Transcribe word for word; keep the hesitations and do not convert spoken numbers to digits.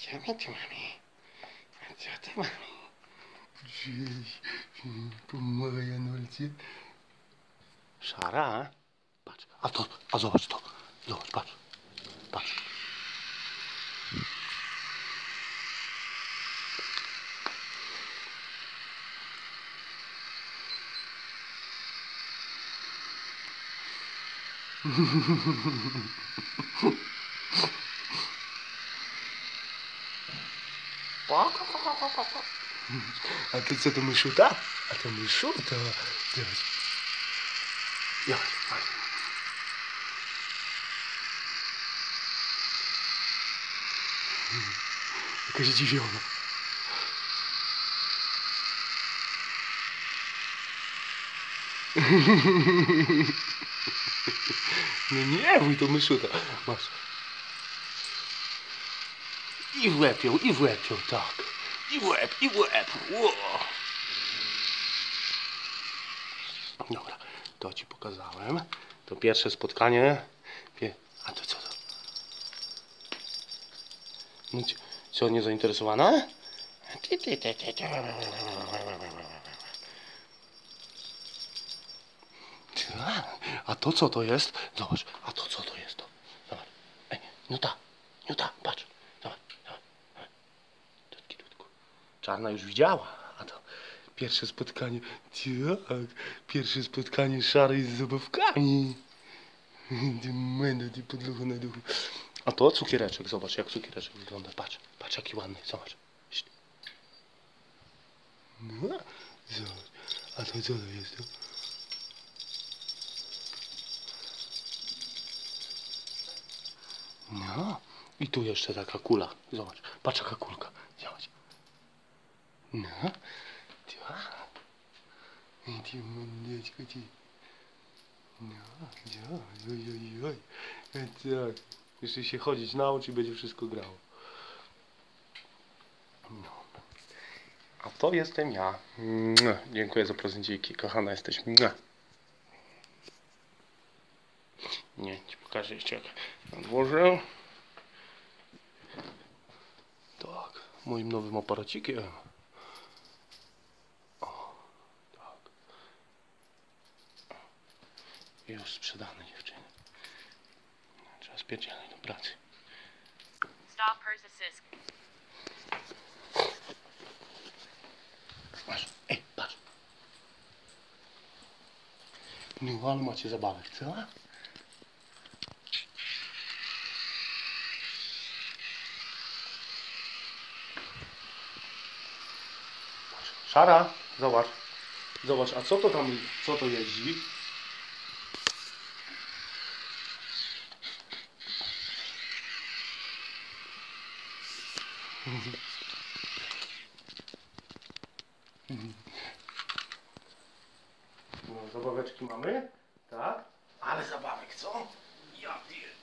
Co my tu mamy? A co tu mamy? Gdzieś po Marianolce. Szara? Patrz, a to, a zobacz to. Zobacz, patrz. Patrz. A to co, to myszuta? A to myszuta. Ja, jakaś zdziwiona. No nie mój, to myszuta. Masz. I w łeb ją, i w łeb ją, tak. I w łeb, i w łeb. Ło. Dobra, to ci pokazałem. To pierwsze spotkanie. A to co to? No, co, nie zainteresowana? A to co to jest? Zobacz, a to co to jest to? Zobacz. Ej, no ta, no ta, patrz. Zobacz, zobacz. Tutki, tutku. Czarna już widziała, a to pierwsze spotkanie. Tak, pierwsze spotkanie szarej z zabawkami. Ty menda, ty podluchu na duchu. A to cukiereczek, zobacz jak cukiereczek wygląda. Patrz, patrz jaki ładny, zobacz. No, zobacz. A to co to jest to? No, i tu jeszcze taka kula. Zobacz, patrz jaka kulka. Zobacz. No, tak. I ty mądeczko, ty. No, oj, oj, oj, oj. Tak. Jeszcze się chodzić nauczy i będzie wszystko grało. No. A to jestem ja. Dziękuję za prezenciki. Kochana jesteś. Nie, ci pokażę jeszcze jak odłożę. Tak, moim nowym aparacikiem. O, tak. Już sprzedane, dziewczyny. Trzeba spierdzielać do pracy. Stop processes. Masz, ej, patrz. No, ale macie zabawek, co? Szara, zobacz. Zobacz, a co to tam, co to jeździ? No, zabaweczki mamy, tak? Ale zabawek, co? Ja pier...